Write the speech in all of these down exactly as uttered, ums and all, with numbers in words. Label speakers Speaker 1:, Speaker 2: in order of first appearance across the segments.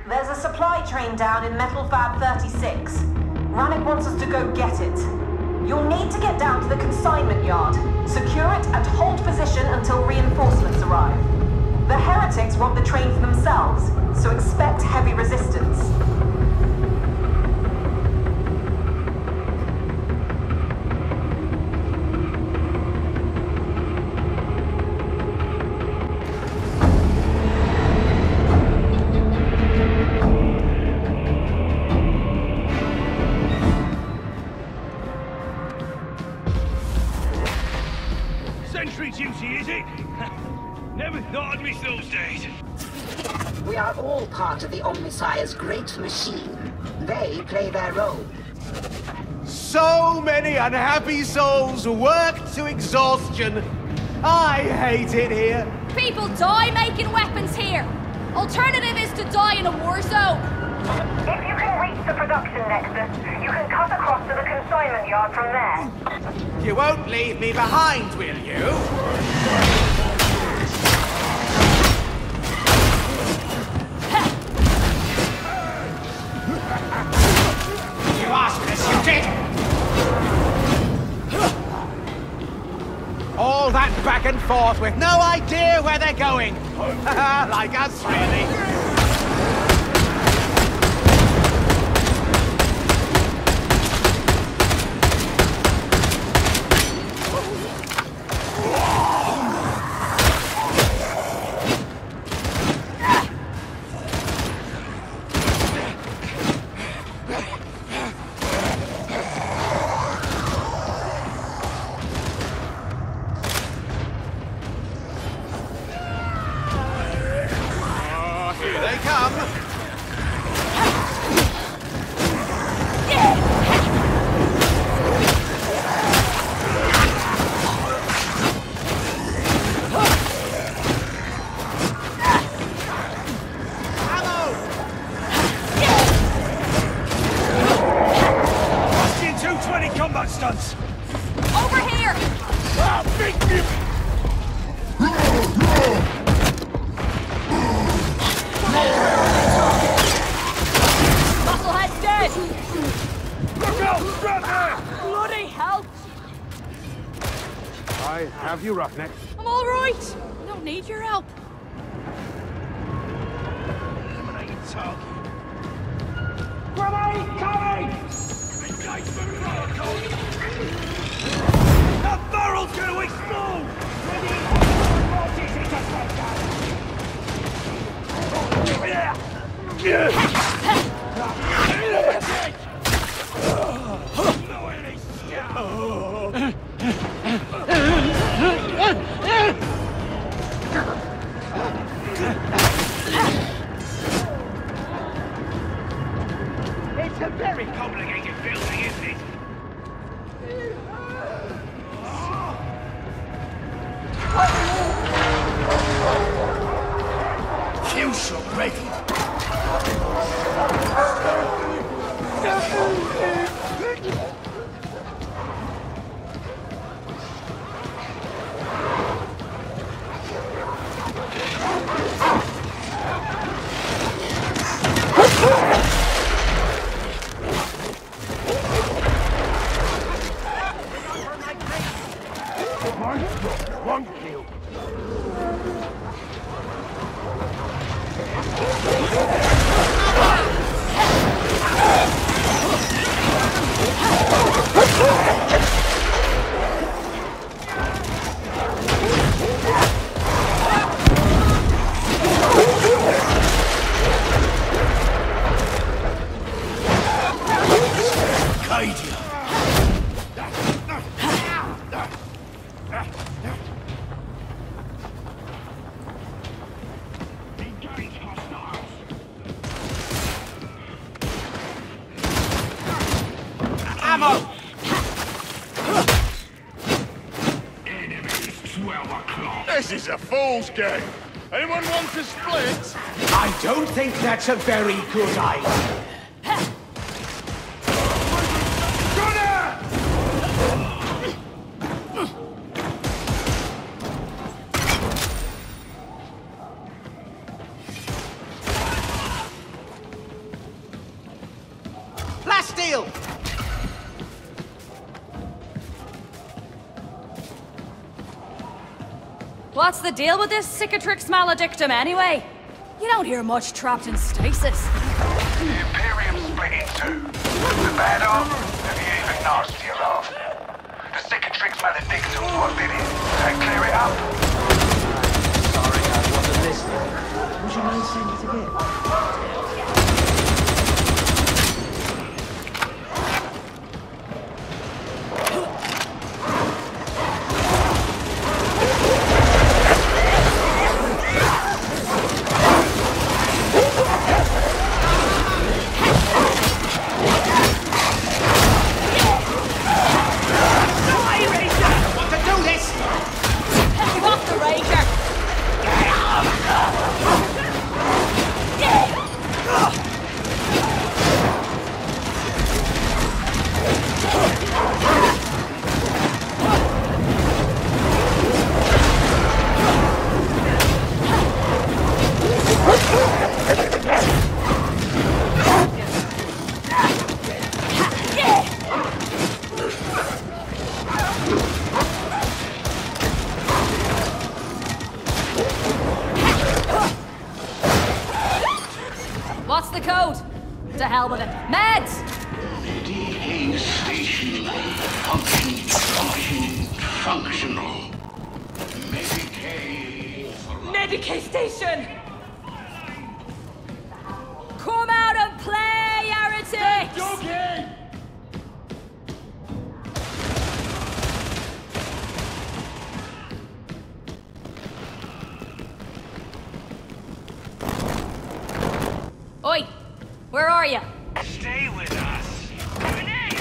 Speaker 1: There's a supply train down in Metal Fab thirty-six. Rannick wants us to go get it. You'll need to get down to the consignment yard, secure it, and hold position until reinforcements arrive. The heretics want the train for themselves, so expect heavy resistance.
Speaker 2: Sentry duty, is it? Never thought I'd miss those days.
Speaker 3: We are all part of the Omnissiah's great machine. They play their role.
Speaker 4: So many unhappy souls worked to exhaustion. I hate it here.
Speaker 5: People die making weapons here. Alternative is to die in a war zone.
Speaker 1: If you can reach the production nexus, you can cut across to the consignment yard from there.
Speaker 4: You won't leave me behind, will you? You asked for this, you did! All that back and forth with no idea where they're going. Like us, really.
Speaker 2: Have you, Roughneck?
Speaker 5: I'm all right. I don't need your help.
Speaker 2: Eliminated target.
Speaker 6: Grenade coming!
Speaker 2: Engagement protocol! That barrel's gonna explode! No enemy scout!
Speaker 6: It's a very
Speaker 2: Complicated building, isn't it? Fusion ready.
Speaker 6: one kill.
Speaker 4: Ammo!
Speaker 2: Enemies, twelve o'clock.
Speaker 7: This is a fool's game. Anyone want to split?
Speaker 4: I don't think that's a very good idea. deal?
Speaker 5: What's the deal with this Cicatrix maledictum, anyway? You don't hear much trapped in stasis.
Speaker 8: The Imperium split in two. The bad half and the even nastier half. The Cicatrix maledictum's what did it. They clear it up.
Speaker 9: Sorry, I wasn't listening. Would you mind saying it again?
Speaker 5: What's the code? To hell with it. Meds!
Speaker 8: D A station. Function, function, functional. Medicaid.
Speaker 5: Medicaid station! Come out and play, heretics!
Speaker 6: Joking!
Speaker 5: Oi! Where are you?
Speaker 2: Stay with us. Grenade!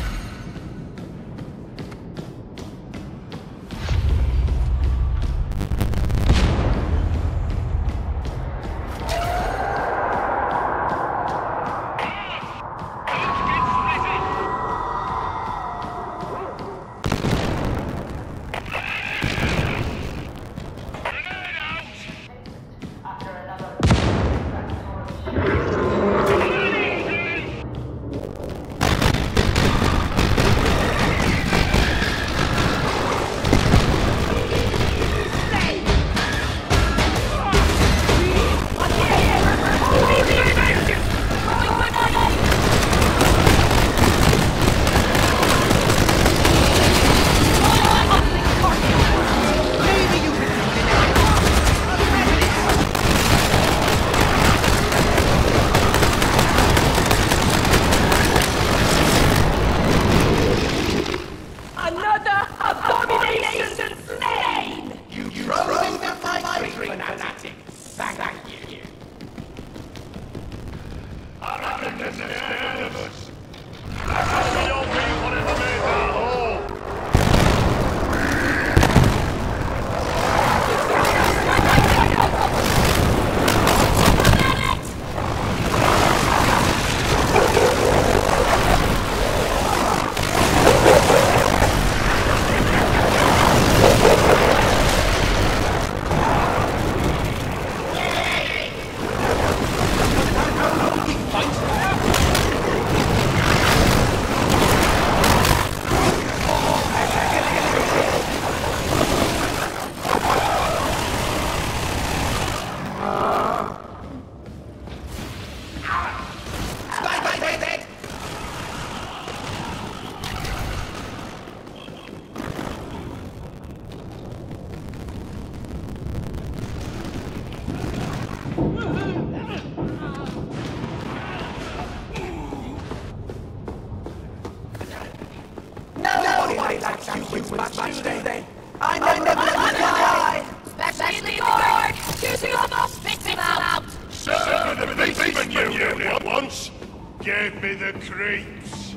Speaker 4: I never let you die!
Speaker 5: Especially the guard! Choosing almost spits him out!
Speaker 7: Sir, the policeman you at once gave me the creeps.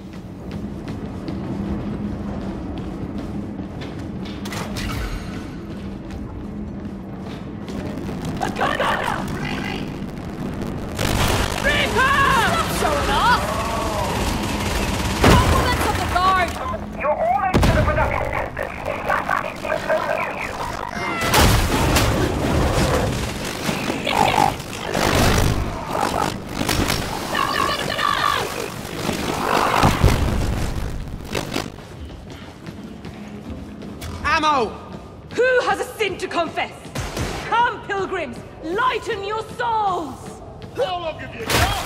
Speaker 5: A gun now! Stop showing off! Compliments of the guard!
Speaker 3: You're all into the production system.
Speaker 5: Now we're gonna get out! has a sin to confess. Come, pilgrims, lighten your souls.
Speaker 7: How long have you got?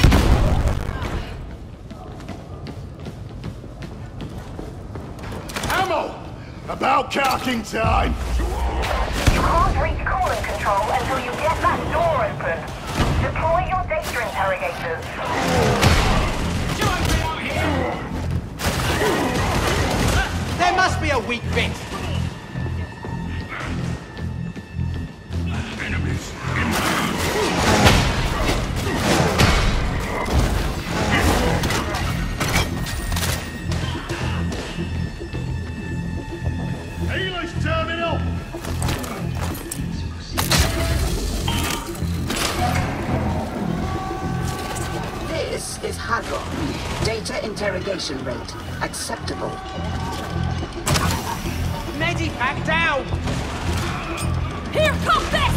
Speaker 7: Ammo! About carking time!
Speaker 10: You can't reach calling control until you get that door open. Deploy your data interrogators.
Speaker 4: There must be a weak bit.
Speaker 7: Enemies Healer's terminal!
Speaker 3: This is Hadron. Data interrogation rate. Acceptable.
Speaker 4: Medivac down!
Speaker 5: Here, come this!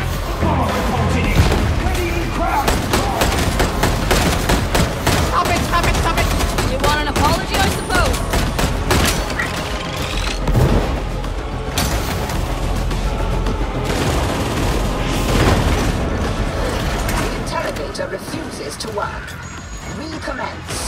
Speaker 4: Stop it, stop it, stop it!
Speaker 5: You want an apology, I suppose?
Speaker 3: The interrogator refuses to work. Recommence.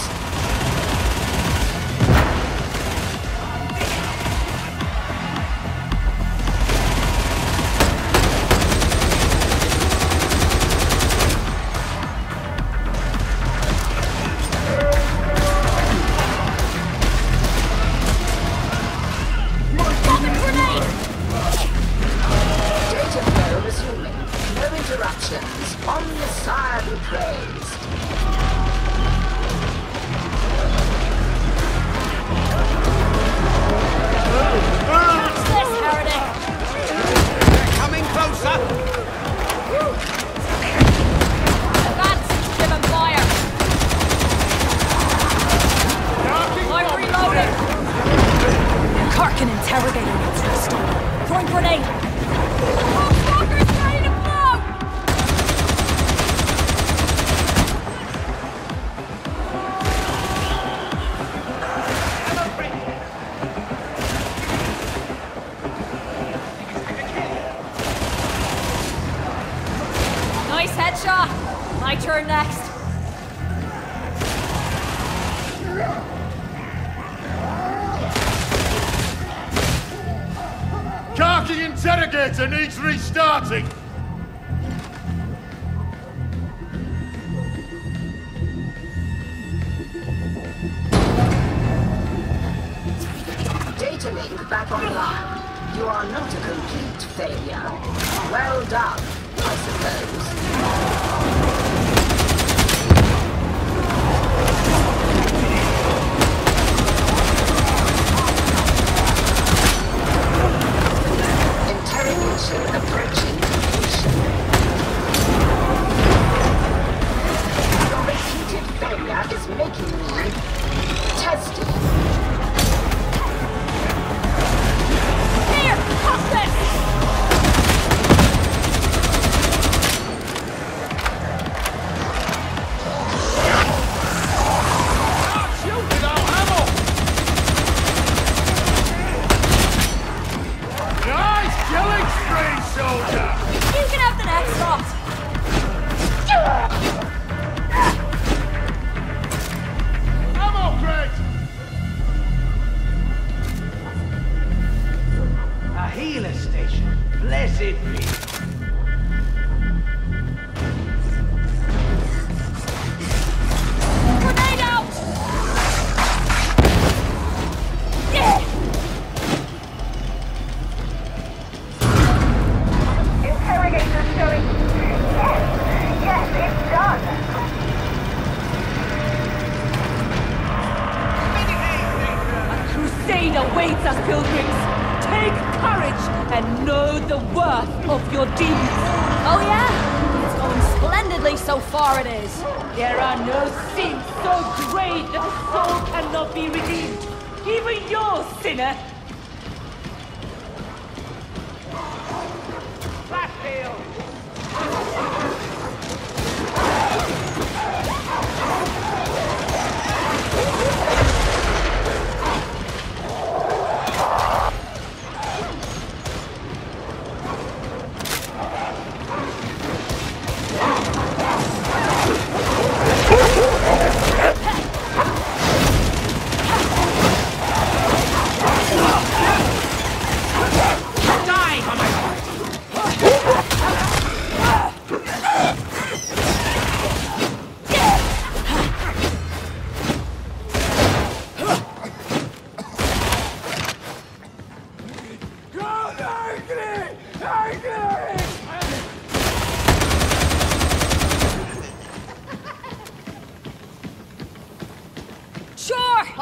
Speaker 3: Data flow resuming. No interruptions. Omnissiah be praised.
Speaker 5: Catch this, heretic!
Speaker 4: Coming closer!
Speaker 5: Advance, give him fire! I'm reloading! Karkin interrogator needs restored. Throwing grenade! Walker's ready to blow! Nice headshot! My turn next.
Speaker 7: Karki interrogator needs restarting!
Speaker 3: Data link back online. You are not a complete failure. Well done, I suppose. Interrogation approaching completion. Your repeated failure is making me testy.
Speaker 5: Here, cut this!
Speaker 7: Shoot without ammo! Nice killing spree, soldier!
Speaker 5: You can have the next shot!
Speaker 7: Ammo crate!
Speaker 9: A healer station. Blessed be.
Speaker 5: Grenade out! Yeah!
Speaker 10: Interrogators showing... Yes! Yes, it's done!
Speaker 5: A crusade awaits us, pilgrims! Take courage and know the worth of your deeds! Oh yeah? It's going splendidly so far, it is. There are no sins so great that the soul cannot be redeemed. Even yours, sinner!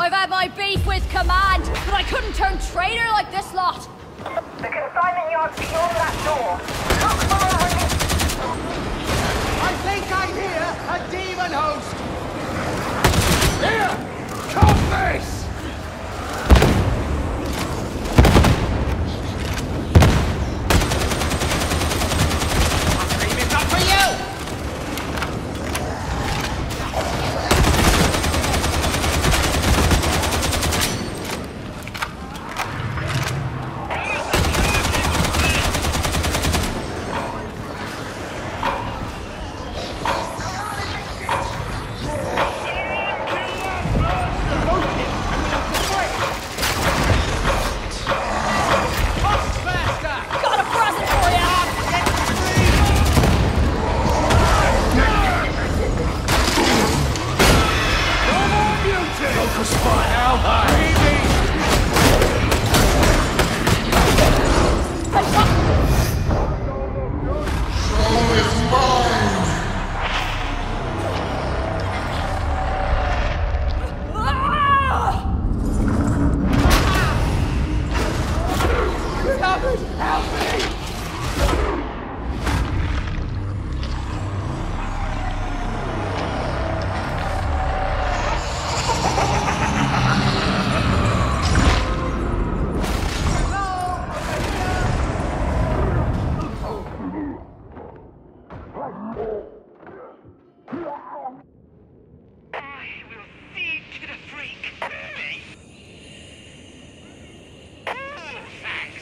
Speaker 5: I've had my beef with command, but I couldn't turn traitor like this lot.
Speaker 10: The consignment yard's beyond that door. Look for a ring.
Speaker 4: I think I hear a demon host!
Speaker 6: Here! Cut this!
Speaker 4: Dream is not for you!
Speaker 5: Got a present for ya!
Speaker 6: Local spot now,
Speaker 5: Hey, fuck! Ah!
Speaker 4: Beloved, help me!
Speaker 2: I will see to the freak. Me? Oh, thanks.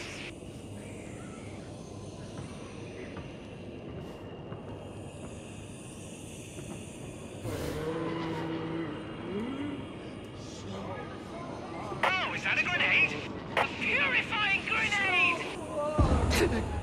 Speaker 2: Oh, is that a grenade? A purifying grenade!